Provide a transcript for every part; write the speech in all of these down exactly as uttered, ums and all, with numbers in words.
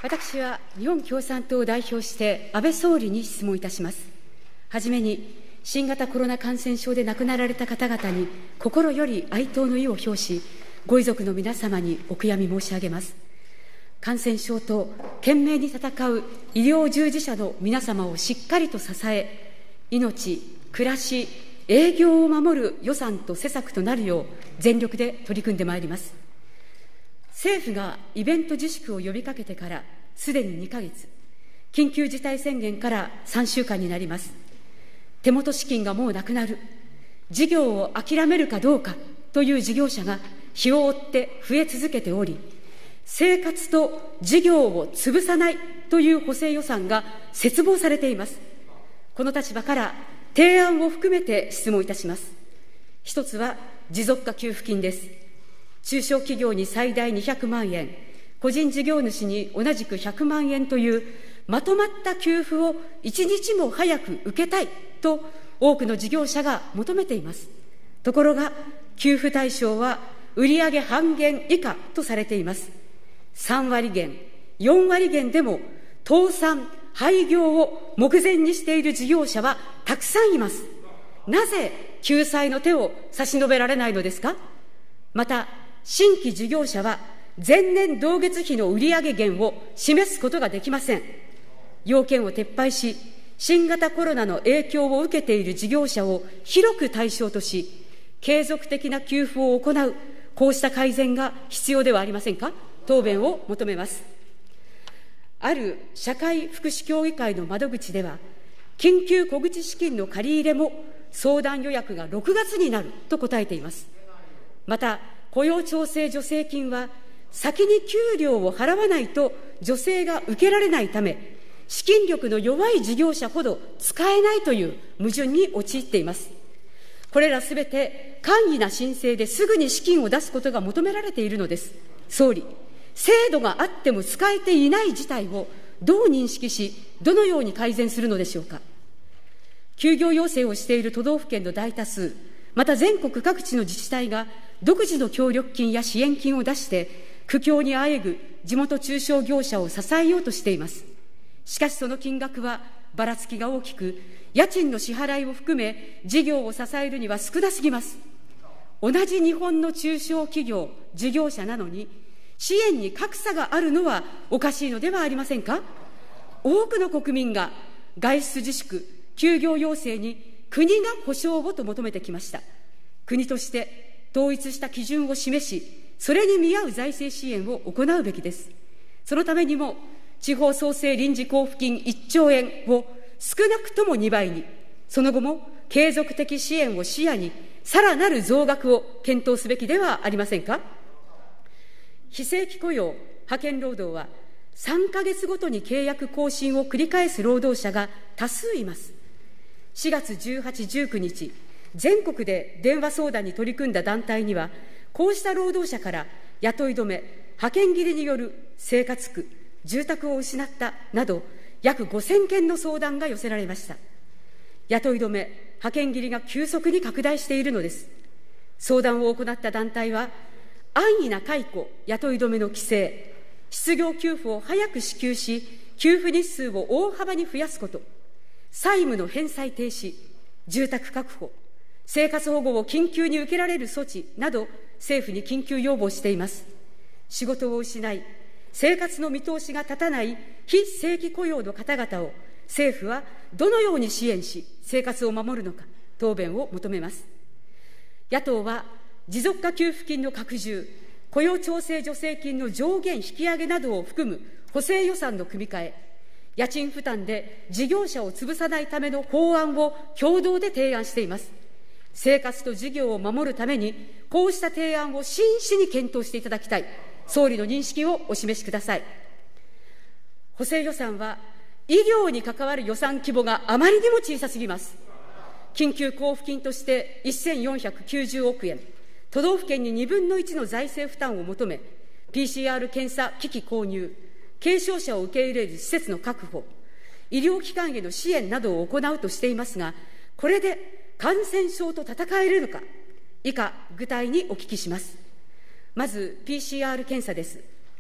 私は日本共産党を代表して安倍総理に質問いたします。はじめに、新型コロナ感染症で亡くなられた方々に心より哀悼の意を表し、ご遺族の皆様にお悔やみ申し上げます。感染症と懸命に戦う医療従事者の皆様をしっかりと支え、命、暮らし、営業を守る予算と施策となるよう全力で取り組んでまいります。政府がイベント自粛を呼びかけてからすでににかげつ、緊急事態宣言からさんしゅうかんになります。手元資金がもうなくなる、事業を諦めるかどうかという事業者が日を追って増え続けており、生活と事業を潰さないという補正予算が切望されています。この立場から提案を含めて質問いたします。一つは持続化給付金です。中小企業に最大にひゃくまんえん、個人事業主に同じくひゃくまんえんというまとまった給付を一日も早く受けたいと多くの事業者が求めています。ところが給付対象は売上半減以下とされています。さんわり減、よんわり減でも倒産、廃業を目前にしている事業者はたくさんいます。なぜ救済の手を差し伸べられないのですか。また、新規事業者は前年同月比の売上減を示すことができません。要件を撤廃し、新型コロナの影響を受けている事業者を広く対象とし、継続的な給付を行う、こうした改善が必要ではありませんか。答弁を求めます。ある社会福祉協議会の窓口では、緊急小口資金の借り入れも相談予約がろくがつになると答えています。また、雇用調整助成金は先に給料を払わないと助成が受けられないため、資金力の弱い事業者ほど使えないという矛盾に陥っています。これらすべて簡易な申請ですぐに資金を出すことが求められているのです。総理、制度があっても使えていない事態をどう認識し、どのように改善するのでしょうか。休業要請をしている都道府県の大多数、また全国各地の自治体が独自の協力金や支援金を出して苦境にあえぐ地元中小業者を支えようとしています。しかしその金額はばらつきが大きく、家賃の支払いを含め事業を支えるには少なすぎます。同じ日本の中小企業、事業者なのに支援に格差があるのはおかしいのではありませんか。多くの国民が外出自粛、休業要請に国が保障をと求めてきました。国として統一した基準を示し、それに見合う財政支援を行うべきです。そのためにも、地方創生臨時交付金いっちょうえんを少なくともにばいに、その後も継続的支援を視野に、さらなる増額を検討すべきではありませんか。非正規雇用、派遣労働は、さんかげつごとに契約更新を繰り返す労働者が多数います。しがつじゅうはち、じゅうくにち、全国で電話相談に取り組んだ団体には、こうした労働者から雇い止め、派遣切りによる生活苦、住宅を失ったなど、約ごせんけんの相談が寄せられました。雇い止め、派遣切りが急速に拡大しているのです。相談を行った団体は、安易な解雇、雇い止めの規制、失業給付を早く支給し、給付日数を大幅に増やすこと、債務の返済停止、住宅確保、生活保護を緊急に受けられる措置など、政府に緊急要望しています。仕事を失い、生活の見通しが立たない非正規雇用の方々を、政府はどのように支援し、生活を守るのか、答弁を求めます。野党は、持続化給付金の拡充、雇用調整助成金の上限引き上げなどを含む補正予算の組み替え、家賃負担で事業者を潰さないための法案を共同で提案しています。生活と事業を守るために、こうした提案を真摯に検討していただきたい、総理の認識をお示しください。補正予算は、医療に関わる予算規模があまりにも小さすぎます。緊急交付金としてせんよんひゃくきゅうじゅうおくえん、都道府県ににぶんのいちの財政負担を求め、ピーシーアール 検査機器購入、軽症者を受け入れる施設の確保、医療機関への支援などを行うとしていますが、これで感染症と戦えるのか、以下、具体にお聞きします。まず、ピーシーアール 検査です。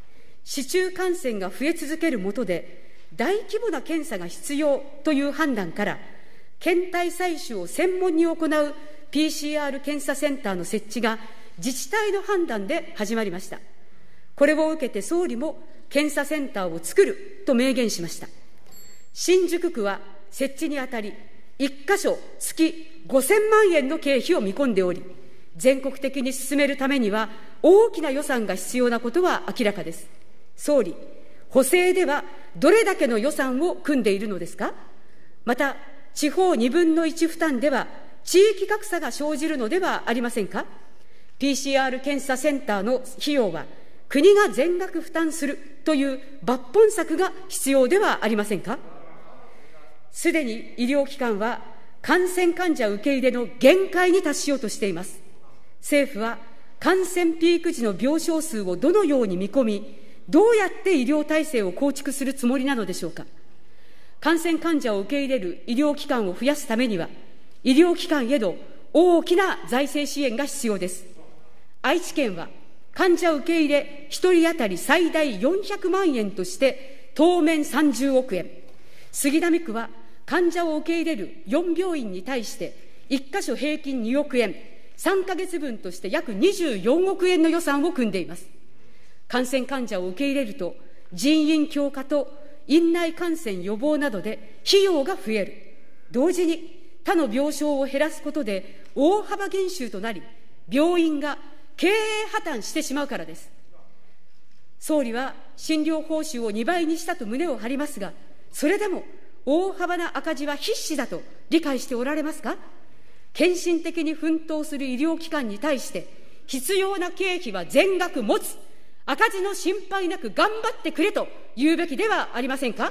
市中感染が増え続けるもとで、大規模な検査が必要という判断から、検体採取を専門に行う ピーシーアール 検査センターの設置が自治体の判断で始まりました。これを受けて総理も検査センターを作ると明言しました。新宿区は設置にあたり、いっかしょ月ごせんまんえんの経費を見込んでおり、全国的に進めるためには大きな予算が必要なことは明らかです。総理、補正ではどれだけの予算を組んでいるのですか。また、地方にぶんのいち負担では地域格差が生じるのではありませんか。ピーシーアール 検査センターの費用は国が全額負担するという抜本策が必要ではありませんか。すでに医療機関は感染患者受け入れの限界に達しようとしています。政府は感染ピーク時の病床数をどのように見込み、どうやって医療体制を構築するつもりなのでしょうか。感染患者を受け入れる医療機関を増やすためには、医療機関への大きな財政支援が必要です。愛知県は患者受け入れひとり当たり最大よんひゃくまんえんとして当面さんじゅうおくえん、杉並区は患者を受け入れるよんびょういんに対していっかしょ平均におくえん、さんかげつぶんとして約にじゅうよんおくえんの予算を組んでいます。感染患者を受け入れると、人員強化と院内感染予防などで費用が増える。同時に他の病床を減らすことで大幅減収となり、病院が経営破綻してしまうからです。総理は診療報酬をにばいにしたと胸を張りますが、それでも大幅な赤字は必至だと理解しておられますか。献身的に奮闘する医療機関に対して必要な経費は全額持つ、赤字の心配なく頑張ってくれと言うべきではありませんか。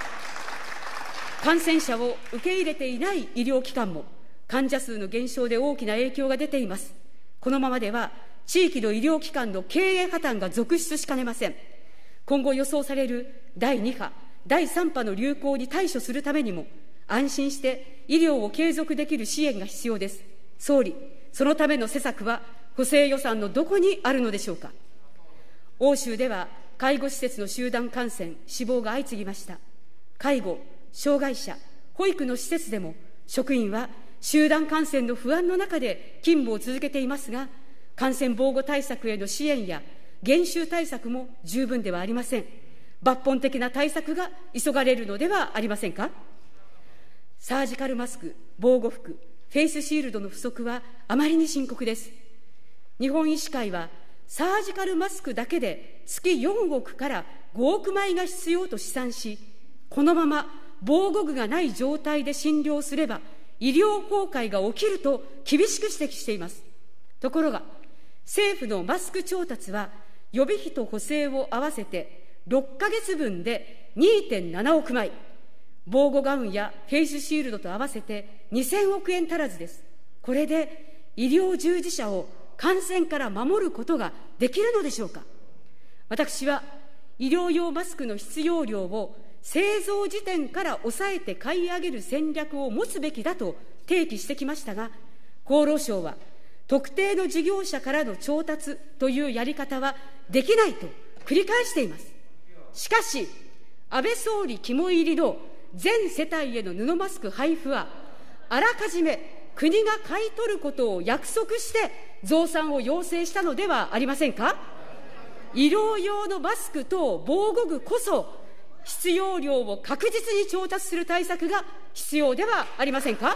感染者を受け入れていない医療機関も患者数の減少で大きな影響が出ています。このままでは地域の医療機関の経営破綻が続出しかねません。今後予想されるだいに波、だいさん波の流行に対処するためにも、安心して医療を継続できる支援が必要です。総理、そのための施策は補正予算のどこにあるのでしょうか。欧州では介護施設の集団感染、死亡が相次ぎました。介護、障害者、保育の施設でも職員は集団感染の不安の中で勤務を続けていますが、感染防護対策への支援や減収対策も十分ではありません。抜本的な対策が急がれるのではありませんか。サージカルマスク、防護服、フェイスシールドの不足はあまりに深刻です。日本医師会はサージカルマスクだけで月よんおくからごおくまいが必要と試算し、このまま防護具がない状態で診療すれば医療崩壊が起きると厳しく指摘しています。ところが政府のマスク調達は予備費と補正を合わせてろっかげつぶんで にてんななおくまい、防護ガウンやフェイスシールドと合わせてにせんおくえん足らずです。これで医療従事者を感染から守ることができるのでしょうか。私は医療用マスクの必要量を製造時点から抑えて買い上げる戦略を持つべきだと提起してきましたが、厚労省は特定の事業者からの調達というやり方はできないと繰り返しています。しかし、安倍総理肝入りの全世帯への布マスク配布は、あらかじめ国が買い取ることを約束して増産を要請したのではありませんか。医療用のマスクと防護具こそ必要量を確実に調達する対策が必要ではありませんか。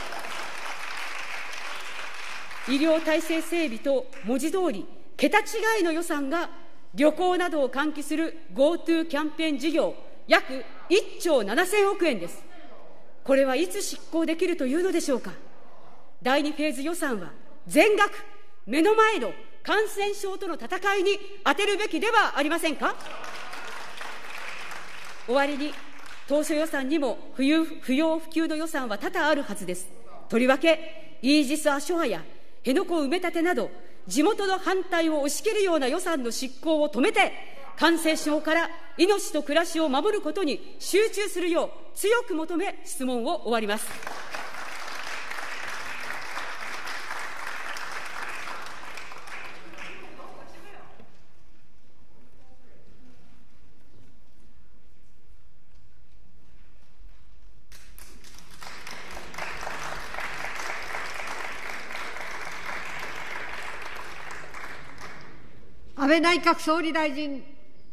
医療体制整備と文字通り桁違いの予算が旅行などを喚起する GoTo キャンペーン事業約いっちょうななせんおくえんです。これはいつ執行できるというのでしょうか。だいにフェーズ予算は全額目の前の感染症との戦いに充てるべきではありませんか。終わりに、当初予算にも不要不要不急の予算は多々あるはずです。とりわけイージス・アショアや辺野古埋め立てなど地元の反対を押し切るような予算の執行を止めて、感染症から命と暮らしを守ることに集中するよう強く求め、質問を終わります。 倍内閣総理大臣。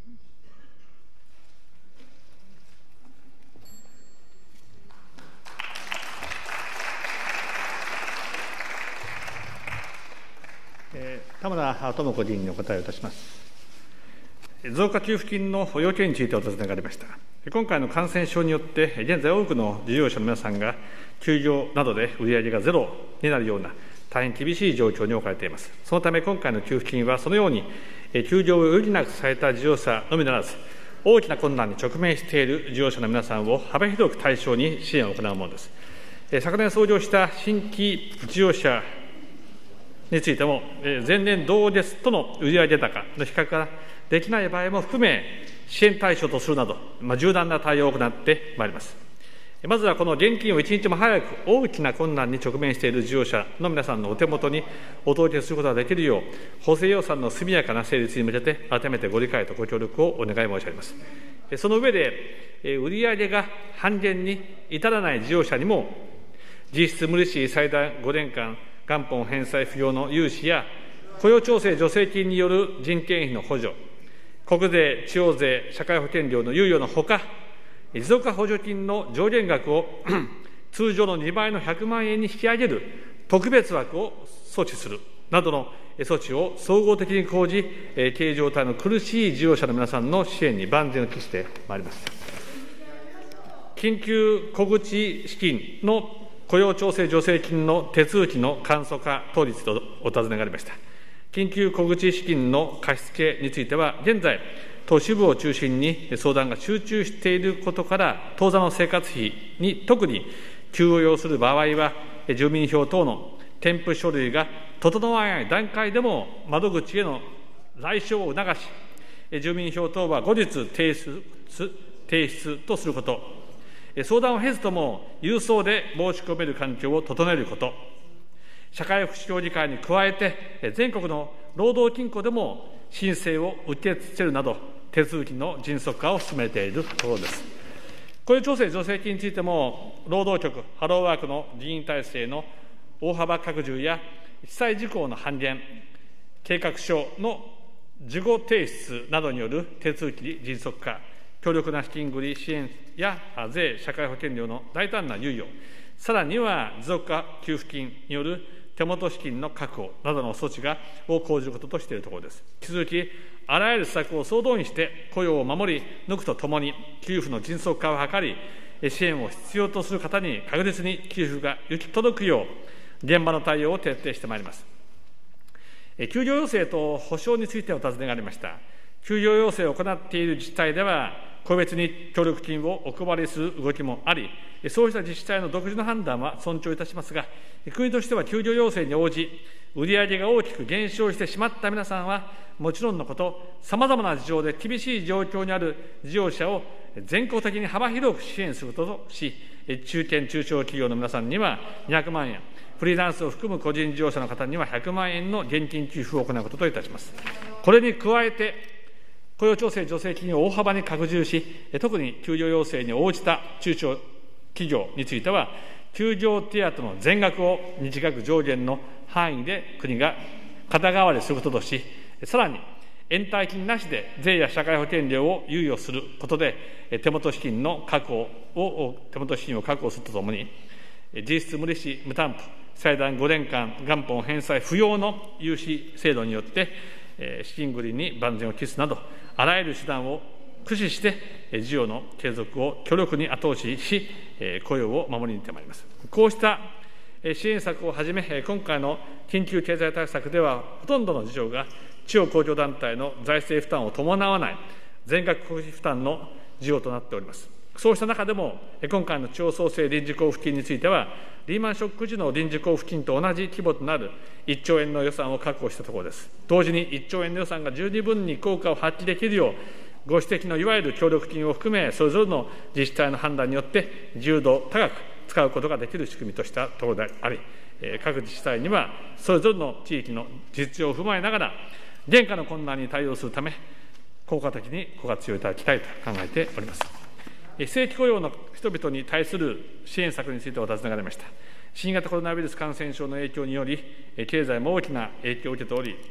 田村智子議員にお答えをいたします。増加給付金の要件についてお尋ねがありました。今回の感染症によって、現在多くの事業者の皆さんが休業などで売上がゼロになるような大変厳しい状況に置かれています。そのため今回の給付金は、そのように休業を余儀なくされた事業者のみならず、大きな困難に直面している事業者の皆さんを幅広く対象に支援を行うものです。昨年創業した新規事業者についても、前年同月との売上高の比較ができない場合も含め、支援対象とするなど、まあ、柔軟な対応を行ってまいります。まずはこの現金を一日も早く大きな困難に直面している事業者の皆さんのお手元にお届けすることができるよう、補正予算の速やかな成立に向けて、改めてご理解とご協力をお願い申し上げます。その上で、売上が半減に至らない事業者にも、実質無利子最大ごねんかん元本返済不要の融資や、雇用調整助成金による人件費の補助、国税、地方税、社会保険料の猶予のほか、持続化補助金の上限額を通常のにばいのひゃくまんえんに引き上げる特別枠を措置するなどの措置を総合的に講じ、経営状態の苦しい事業者の皆さんの支援に万全を期してまいります。緊急小口資金の雇用調整助成金の手続きの簡素化等についてお尋ねがありました。緊急小口資金の貸付については、現在、都市部を中心に相談が集中していることから、当座の生活費に特に急を要する場合は、住民票等の添付書類が整わない段階でも窓口への来所を促し、住民票等は後日提出、提出とすること、相談を経ずとも郵送で申し込める環境を整えること、社会福祉協議会に加えて、全国の労働金庫でも申請を受け付けるなど、手続きの迅速化を進めているところです。雇用調整助成金についても、労働局、ハローワークの人員体制の大幅拡充や、被災事項の半減、計画書の事後提出などによる手続き迅速化、強力な資金繰り支援や税、社会保険料の大胆な猶予、さらには持続化給付金による手元資金の確保などの措置がを講じることとしているところです。引き続き、あらゆる施策を総動員して雇用を守り抜くとともに、給付の迅速化を図り、支援を必要とする方に確実に給付が行き届くよう、現場の対応を徹底してまいります。休業要請と補償についてお尋ねがありました。休業要請を行っている自治体では、個別に協力金をお配りする動きもあり、そうした自治体の独自の判断は尊重いたしますが、国としては休業要請に応じ、売上が大きく減少してしまった皆さんはもちろんのこと、さまざまな事情で厳しい状況にある事業者を全国的に幅広く支援することとし、中堅・中小企業の皆さんにはにひゃくまんえん、フリーランスを含む個人事業者の方にはひゃくまんえんの現金給付を行うことといたします。これに加えて、雇用調整助成金を大幅に拡充し、特に休業要請に応じた中小企業については、休業手当の全額を日額上限の範囲で国が肩代わりすることとし、さらに延滞金なしで税や社会保険料を猶予することで、手元資金の確保を、手元資金を確保するとともに、実質無利子無担保、最大ごねんかん元本返済不要の融資制度によって、資金繰りに万全を期すなど、あらゆる手段を駆使して、事業の継続を強力に後押しし、雇用を守り抜いてまいります。こうした支援策をはじめ、今回の緊急経済対策では、ほとんどの事業が地方公共団体の財政負担を伴わない全額国費負担の事業となっております。そうした中でも、今回の地方創生臨時交付金については、リーマンショック時の臨時交付金と同じ規模となるいっちょうえんの予算を確保したところです。同時にいっちょうえんの予算が十二分に効果を発揮できるよう、ご指摘のいわゆる協力金を含め、それぞれの自治体の判断によって、自由度高く使うことができる仕組みとしたところであり、各自治体にはそれぞれの地域の実情を踏まえながら、現下の困難に対応するため、効果的にご活用いただきたいと考えております。非正規雇用の人々に対する支援策についてお尋ねがありました。新型コロナウイルス感染症の影響により、経済も大きな影響を受けており、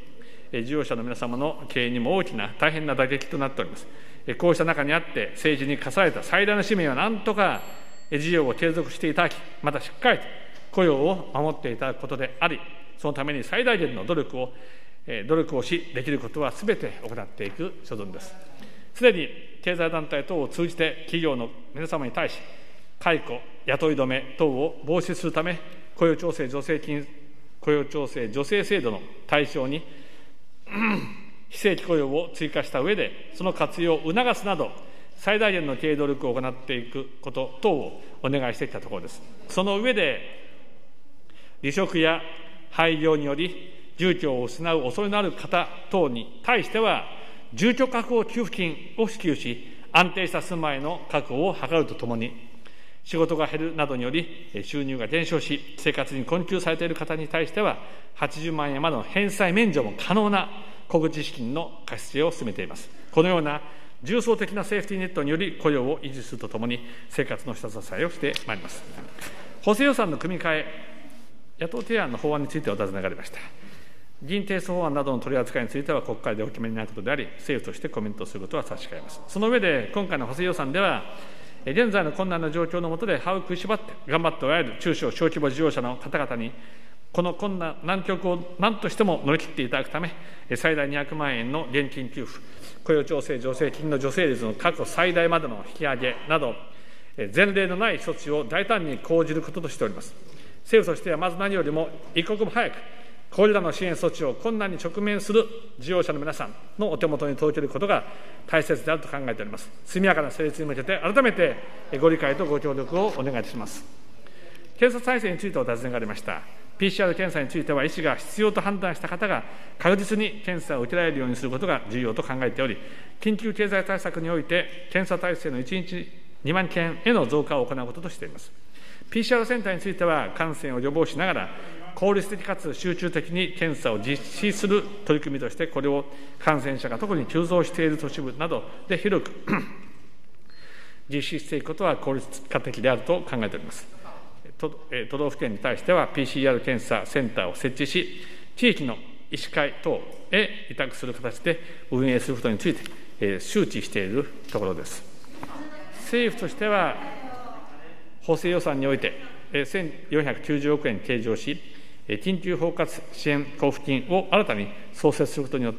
事業者の皆様の経営にも大きな大変な打撃となっております。こうした中にあって、政治に課された最大の使命は、なんとか事業を継続していただき、またしっかりと雇用を守っていただくことであり、そのために最大限の努力を、努力をし、できることはすべて行っていく所存です。すでに経済団体等を通じて、企業の皆様に対し、解雇、雇い止め等を防止するため、雇用調整助成金、雇用調整助成制度の対象に、非正規雇用を追加した上で、その活用を促すなど、最大限の経営努力を行っていくこと等をお願いしてきたところです。その上で、離職や廃業により、住居を失う恐れのある方等に対しては、住居確保給付金を支給し、安定した住まいの確保を図るとともに、仕事が減るなどにより収入が減少し、生活に困窮されている方に対しては、はちじゅうまんえんまでの返済免除も可能な小口資金の貸し付けを進めています。このような重層的なセーフティーネットにより雇用を維持するとともに、生活の下支えをしてまいります。補正予算の組み替え、野党提案の法案についてお尋ねがありました。議員提出法案などの取り扱いについては国会でお決めになることであり、政府としてコメントすることは差し控えます。その上で、今回の補正予算では、現在の困難な状況の下で歯を食いしばって頑張っておられる中小・小規模事業者の方々に、この困難、難局を何としても乗り切っていただくため、最大にひゃくまんえんの現金給付、雇用調整助成金の助成率の過去最大までの引き上げなど、前例のない措置を大胆に講じることとしております。政府としてはまず何よりも一刻も早く、これらの支援措置を困難に直面する事業者の皆さんのお手元に届けることが大切であると考えております。速やかな成立に向けて、改めてご理解とご協力をお願いいたします。検査体制についてお尋ねがありました。ピーシーアール 検査については、医師が必要と判断した方が確実に検査を受けられるようにすることが重要と考えており、緊急経済対策において、検査体制のいちにちにまんけんへの増加を行うこととしています。ピーシーアール センターについては、感染を予防しながら、効率的かつ集中的に検査を実施する取り組みとして、これを感染者が特に急増している都市部などで広く実施していくことは効率化的であると考えております。都道府県に対しては ピーシーアール 検査センターを設置し、地域の医師会等へ委託する形で運営することについて周知しているところです。政府としては、補正予算においてせんよんひゃくきゅうじゅうおくえん計上し、緊急包括支援交付金を新たに創設することによって、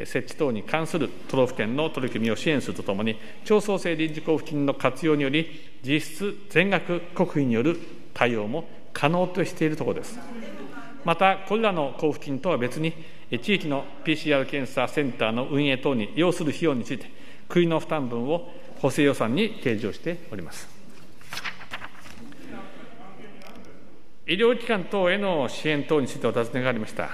設置等に関する都道府県の取り組みを支援するとともに、町創生臨時交付金の活用により、実質全額国費による対応も可能としているところです。また、これらの交付金とは別に、地域の ピーシーアール 検査センターの運営等に要する費用について、国の負担分を補正予算に計上しております。医療機関等への支援等についてお尋ねがありました。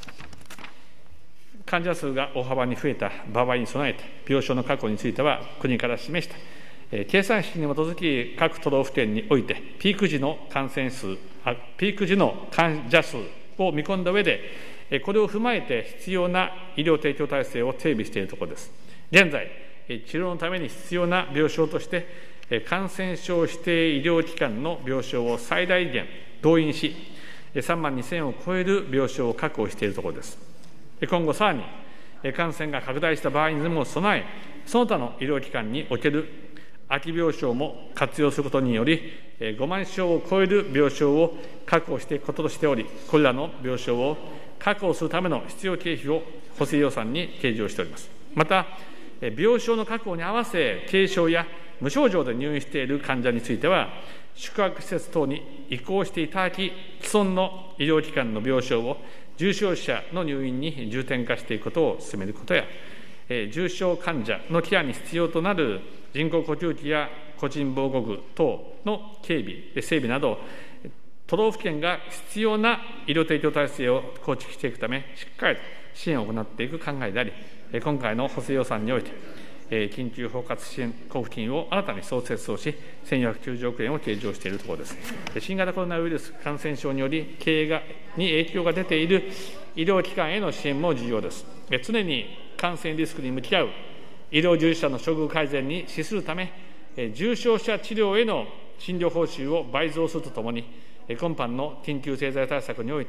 患者数が大幅に増えた場合に備えて、病床の確保については、国から示した計算式に基づき、各都道府県において、ピーク時の感染数、ピーク時の患者数を見込んだ上で、これを踏まえて必要な医療提供体制を整備しているところです。現在、治療のために必要な病床として、感染症指定医療機関の病床を最大限動員し、さんまんにせんを超える病床を確保しているところです。今後さらに感染が拡大した場合にも備え、その他の医療機関における空き病床も活用することにより、ごまんしょうを超える病床を確保していくこととしており、これらの病床を確保するための必要経費を補正予算に計上しております。また、病床の確保に合わせ、軽症や無症状で入院している患者については、宿泊施設等に移行していただき、既存の医療機関の病床を重症者の入院に重点化していくことを進めることや、重症患者のケアに必要となる人工呼吸器や個人防護具等の警備、整備など、都道府県が必要な医療提供体制を構築していくため、しっかりと支援を行っていく考えであり、今回の補正予算において、緊急包括支援交付金を新たに創設をし、せんよんひゃくきゅうじゅうおくえんを計上しているところです。新型コロナウイルス感染症により、経営がに影響が出ている医療機関への支援も重要です。常に感染リスクに向き合う医療従事者の処遇改善に資するため、重症者治療への診療報酬を倍増するとともに、今般の緊急経済対策において、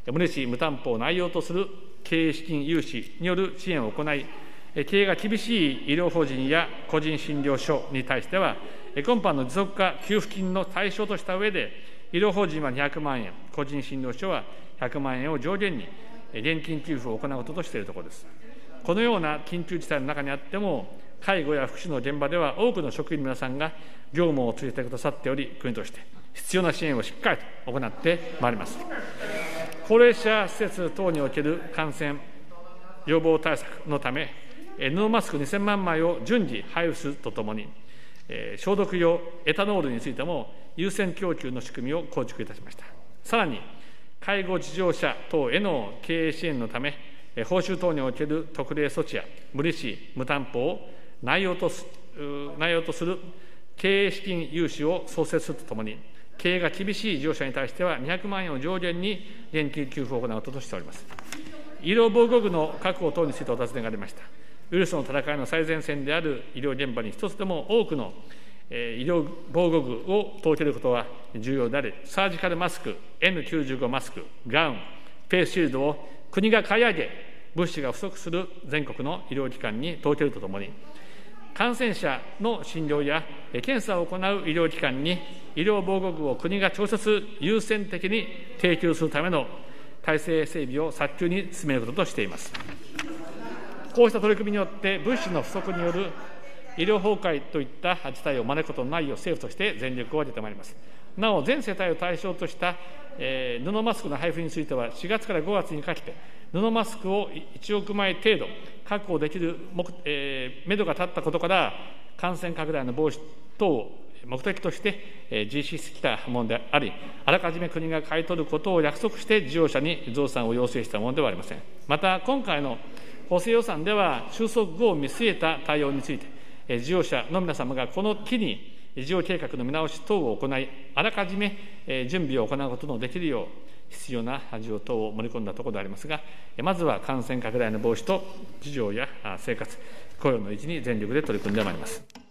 無利子・無担保を内容とする経営資金融資による支援を行い、経営が厳しい医療法人や個人診療所に対しては、今般の持続化給付金の対象とした上で、医療法人はにひゃくまんえん、個人診療所はひゃくまんえんを上限に現金給付を行うこととしているところです。このような緊急事態の中にあっても、介護や福祉の現場では多くの職員の皆さんが業務を続けてくださっており、国として必要な支援をしっかりと行ってまいります。高齢者施設等における感染予防対策のため、布マスクにせんまんまいを順次配布するとともに、消毒用エタノールについても優先供給の仕組みを構築いたしました。さらに、介護事業者等への経営支援のため、報酬等における特例措置や無利子・無担保を内容とす内容とする経営資金融資を創設するとともに、経営が厳しい事業者に対してはにひゃくまんえんを上限に現金給付を行うこととしております。医療防護具の確保等についてお尋ねがありました。ウイルスの戦いの最前線である医療現場に一つでも多くの医療防護具を届けることは重要であり、サージカルマスク、エヌきゅうじゅうご マスク、ガウン、フェイスシールドを国が買い上げ、物資が不足する全国の医療機関に届けるとともに、感染者の診療や検査を行う医療機関に医療防護具を国が直接優先的に提供するための体制整備を早急に進めることとしています。こうした取り組みによって物資の不足による医療崩壊といった事態を招くことのないよう政府として全力を挙げてまいります。なお、全世帯を対象とした、えー、布マスクの配布については、しがつからごがつにかけて、布マスクをいちおくまい程度確保できる目、えー、目処が立ったことから、感染拡大の防止等を目的として、えー、実施してきたものであり、あらかじめ国が買い取ることを約束して事業者に増産を要請したものではありません。また、今回の補正予算では、収束後を見据えた対応について、えー、事業者の皆様がこの機に事業計画の見直し等を行い、あらかじめ、えー、準備を行うことのできるよう、必要な事業等を盛り込んだところでありますが、まずは感染拡大の防止と事業や生活、雇用の維持に全力で取り組んでまいります。